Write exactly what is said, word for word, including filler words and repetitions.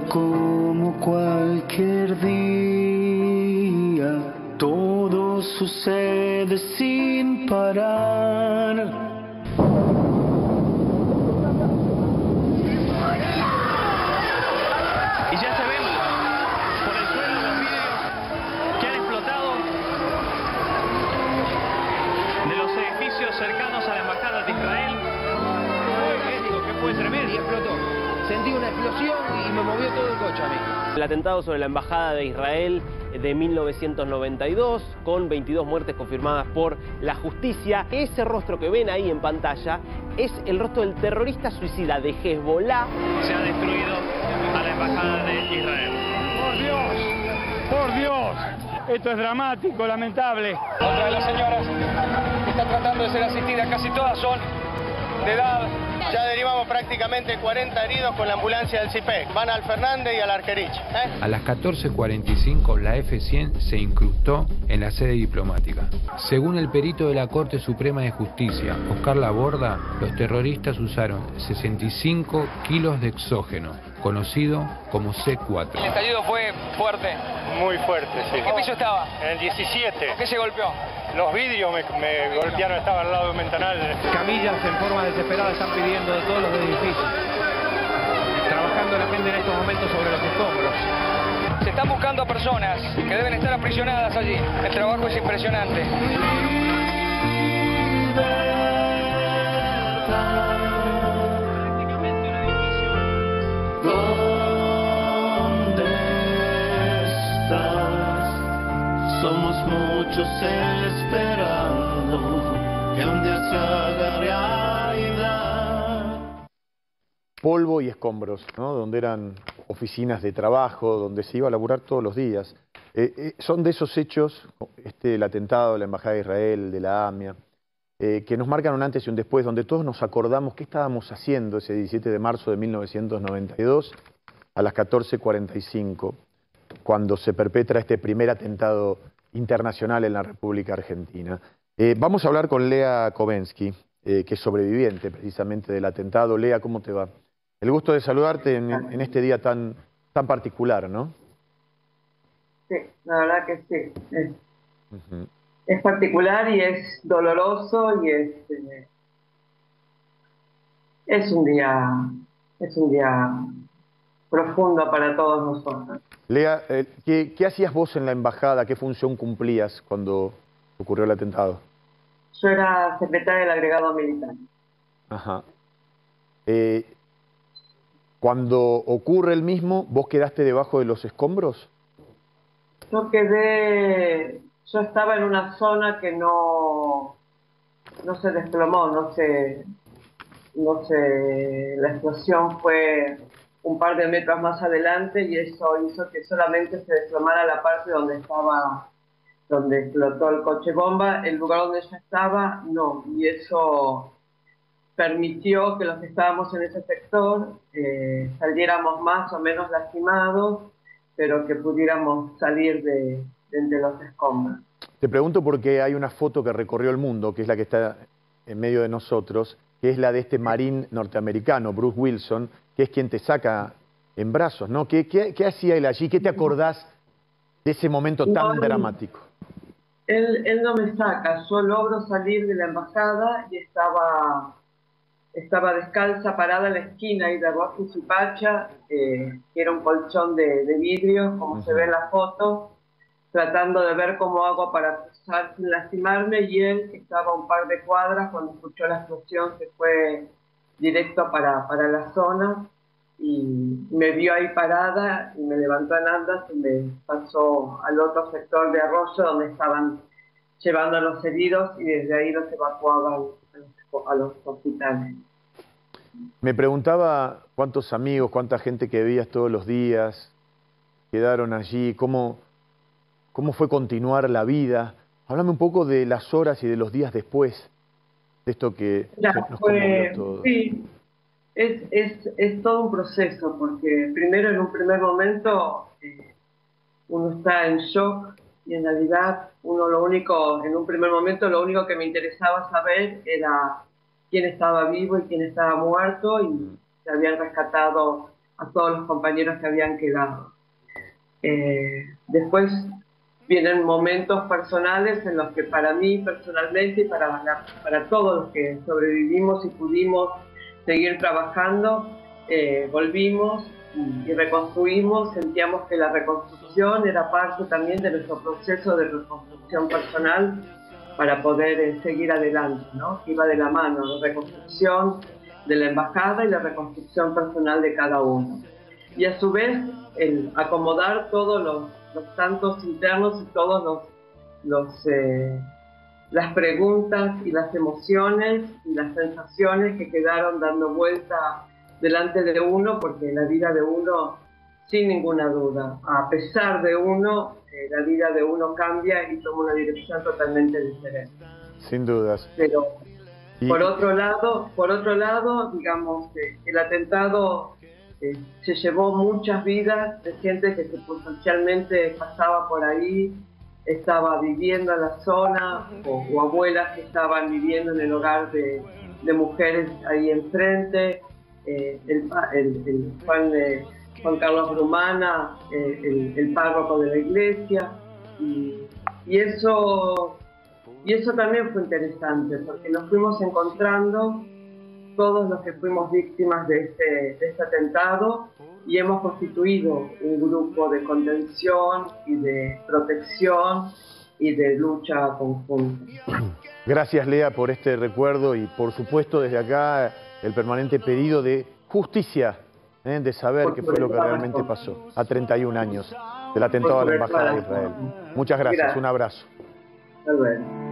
como cualquier día, todo sucede sin parar. Y ya se ven por el suelo los vidrios que han explotado de los edificios cercanos a la embajada de Israel. ¿Qué fue ese remedio? Explotó. Sentí una explosión y me movió todo el coche a mí. El atentado sobre la embajada de Israel de mil novecientos noventa y dos, con veintidós muertes confirmadas por la justicia. Ese rostro que ven ahí en pantalla es el rostro del terrorista suicida de Hezbollah. Se ha destruido a la embajada de Israel. ¡Por Dios! ¡Por Dios! Esto es dramático, lamentable. Otra de las señoras que está tratando de ser asistida, casi todas son de edad. Ya derivamos prácticamente cuarenta heridos con la ambulancia del C I P E C. Van al Fernández y al Argerich. ¿eh? A las catorce cuarenta y cinco, la F cien se incrustó en la sede diplomática. Según el perito de la Corte Suprema de Justicia, Oscar Laborda, los terroristas usaron sesenta y cinco kilos de exógeno, conocido como C cuatro. El estallido fue fuerte. Muy fuerte, sí. ¿En qué piso estaba? En el diecisiete. ¿Por qué se golpeó? Los vidrios me, me golpearon, estaba al lado de un ventanal. Camillas en forma desesperada están pidiendo de todos los edificios. Trabajando la gente en estos momentos sobre los escombros. Se están buscando a personas que deben estar aprisionadas allí. El trabajo es impresionante. ¿Dónde estás? Somos muchos esperando que un día se haga realidad. Polvo y escombros, ¿no? Donde eran oficinas de trabajo, donde se iba a laburar todos los días. Eh, eh, son de esos hechos, este, el atentado de la Embajada de Israel, de la AMIA, eh, que nos marcan un antes y un después, donde todos nos acordamos qué estábamos haciendo ese diecisiete de marzo de mil novecientos noventa y dos a las catorce cuarenta y cinco, cuando se perpetra este primer atentado internacional en la República Argentina. Eh, vamos a hablar con Lea Kovensky, eh, que es sobreviviente precisamente del atentado. Lea, ¿cómo te va? El gusto de saludarte en, en este día tan, tan particular, ¿no? Sí, la verdad que sí. Es, Uh-huh. es particular y es doloroso y es, eh, es un día, es un día profundo para todos nosotros. Lea, eh, ¿qué, ¿qué hacías vos en la embajada? ¿Qué función cumplías cuando ocurrió el atentado? Yo era secretaria del agregado militar. Ajá. Eh, cuando ocurre el mismo, ¿vos quedaste debajo de los escombros? Yo quedé, yo estaba en una zona que no, no se desplomó, no se, no se, la explosión fue un par de metros más adelante y eso hizo que solamente se desplomara la parte donde estaba, donde explotó el coche bomba. El lugar donde yo estaba, no, y eso permitió que los que estábamos en ese sector eh, saliéramos más o menos lastimados, pero que pudiéramos salir de, de entre los escombros. Te pregunto porque hay una foto que recorrió el mundo, que es la que está en medio de nosotros, que es la de este marín norteamericano, Bruce Wilson, que es quien te saca en brazos, ¿no? ¿Qué, qué, qué hacía él allí? ¿Qué te acordás de ese momento tan no, dramático? Él, él no me saca, yo logro salir de la embajada y estaba... Estaba descalza, parada en la esquina ahí de Rojas y Suipacha, eh, que era un colchón de, de vidrio, como uh-huh. se ve en la foto, tratando de ver cómo hago para cruzar sin lastimarme, y él, que estaba a un par de cuadras, cuando escuchó la explosión, se fue directo para, para la zona, y me vio ahí parada, y me levantó en andas, y me pasó al otro sector de Arroyo, donde estaban llevando a los heridos, y desde ahí los evacuaban a los hospitales. Me preguntaba cuántos amigos, cuánta gente que veías todos los días quedaron allí, cómo, cómo fue continuar la vida. Háblame un poco de las horas y de los días después de esto que ya, nos fue, conmovió a todos. Sí, es, es, es todo un proceso, porque primero en un primer momento eh, uno está en shock, y en realidad uno lo único, en un primer momento lo único que me interesaba saber era quién estaba vivo y quién estaba muerto, y se habían rescatado a todos los compañeros que habían quedado. Eh, después vienen momentos personales en los que para mí personalmente y para, la, para todos los que sobrevivimos y pudimos seguir trabajando, eh, volvimos y, y reconstruimos, sentíamos que la reconstrucción era parte también de nuestro proceso de reconstrucción personal para poder eh, seguir adelante, ¿no? Iba de la mano la reconstrucción de la embajada y la reconstrucción personal de cada uno. Y a su vez, el acomodar todos los, los tantos internos y todos los, los, eh, las preguntas y las emociones y las sensaciones que quedaron dando vuelta delante de uno, porque la vida de uno, sin ninguna duda, a pesar de uno, eh, la vida de uno cambia y toma una dirección totalmente diferente. Sin dudas. Pero Y- por otro lado, por otro lado, digamos, eh, el atentado eh, se llevó muchas vidas de gente que circunstancialmente pasaba por ahí, estaba viviendo en la zona, o, o abuelas que estaban viviendo en el hogar de, de mujeres ahí enfrente, eh, el, pa- el, el Juan, eh, Juan Carlos Brumana, eh, el, el párroco de la iglesia, y, y eso y eso también fue interesante, porque nos fuimos encontrando todos los que fuimos víctimas de este, de este atentado y hemos constituido un grupo de contención y de protección y de lucha conjunta. Gracias, Lea, por este recuerdo y, por supuesto, desde acá el permanente pedido de justicia, ¿eh? de saber Por qué fue lo que sobre realmente todas las pasó a treinta y un años del atentado a la Por sobre Embajada de todas las Israel. cosas. Muchas gracias, Gracias. un abrazo. Hasta luego.